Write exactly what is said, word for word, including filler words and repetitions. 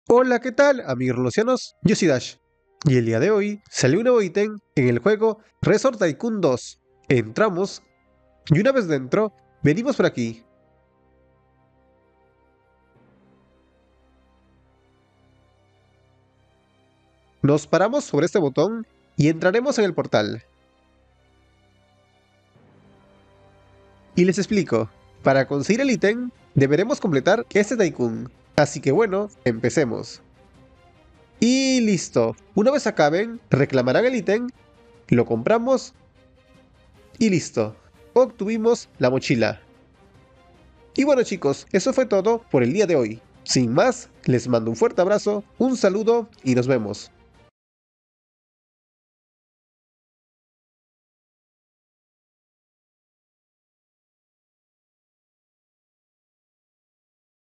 Hola, ¿qué tal, amigos roloncianos? Yo soy Dash, y el día de hoy salió un nuevo ítem en el juego Resort Tycoon dos. Entramos, y una vez dentro, venimos por aquí. Nos paramos sobre este botón y entraremos en el portal. Y les explico, para conseguir el ítem, deberemos completar este Tycoon. Así que bueno, empecemos. Y listo, una vez acaben, reclamarán el ítem, lo compramos y listo. Obtuvimos la mochila. Y bueno chicos, eso fue todo por el día de hoy. Sin más, les mando un fuerte abrazo, un saludo y nos vemos.